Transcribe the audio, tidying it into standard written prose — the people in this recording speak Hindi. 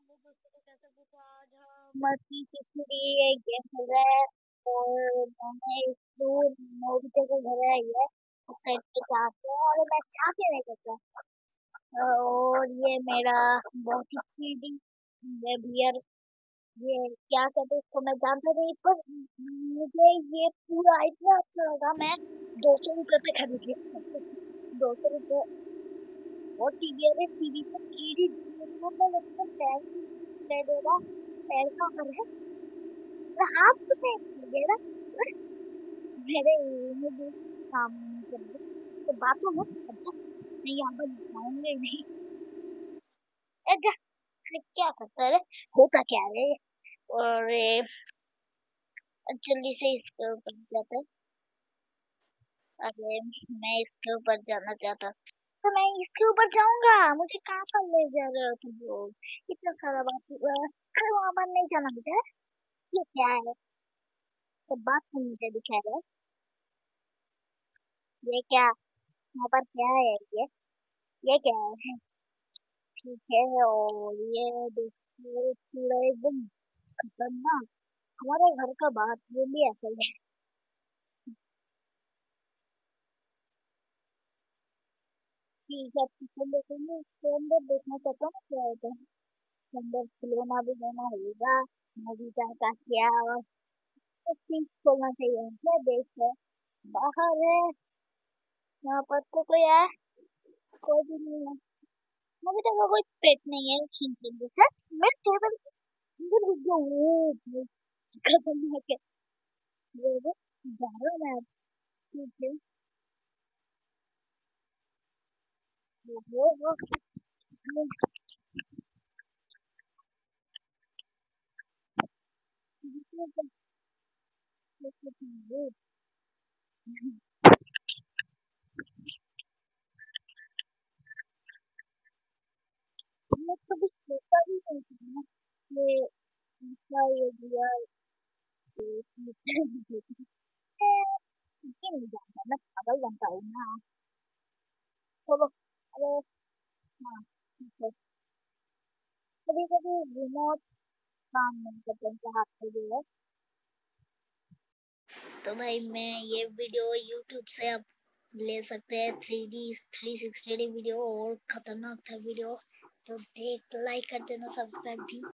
हेलो दोस्तों, तो कैसे हो? तो आज हम मस्ती सीखने एक गेम खेल रहे हैं। और मैंने इसको नोबिता के घर आई है उस साइड पे जाते हैं और मैं चाहते नहीं करता। और ये मेरा बहुत ही चीटिंग है बियर। ये क्या कहते हैं इसको मैं जानता नहीं, पर मुझे ये पूरा इतना अच्छा लगा। मैं 200 रुपये पे खरीद ली सबसे। 200 रुपये और टीवी है, टीवी पर थ्री मतलब उसका पैर दे देगा। पैर का घर है और हाथ से मेरा मेरे मुझे काम कर दे तो बातों मत करता। नहीं यहाँ पर जाऊंगे नहीं। ए जा, अरे क्या करता है रे? होता क्या है रे? और जल्दी से इसके ऊपर जाता है। अरे मैं इसके ऊपर जाना चाहता था, तो मैं इसके ऊपर जाऊंगा। मुझे कहाँ पर ले जा रहे हो तुम लोग? इतना सारा बात हुआ है। अरे वहां पर नहीं जाना मुझे। ये क्या है? तो बात तुम मुझे दिखा रहे हो? ये क्या वहां पर क्या है? ये क्या है? ठीक है। और ये देखिए पूरा एकदम खतरनाक। हमारे घर का बाथरूम भी ऐसा ही है। ठीक है, इसके देखेंगे। इसके अंदर देखना चाहता हूँ क्या होता है। इसके अंदर खिलौना भी लेना होगा। नोबिता का क्या और चीज खोलना चाहिए क्या? देख बाहर है। यहाँ पर तो कोई है? कोई भी नहीं है। नोबिता का कोई पेट नहीं है उसके जैसा। मैं टेबल के अंदर घुस गया। वो खतरनाक है। वो जा रहा है मैं। ठीक है। वो मैं कभी सोचा भी नहीं था ना ये ऐसा ये दिया। मुझसे ये नहीं जानता, मैं पागल बनता हूँ ना। चलो। अरे हाँ, ठीक है। कभी कभी रिमोट काम नहीं करता इनके हाथ में जो है। तो भाई मैं ये वीडियो यूट्यूब से अब ले सकते हैं। 360 वीडियो और खतरनाक था वीडियो। तो देख लाइक कर देना, सब्सक्राइब भी।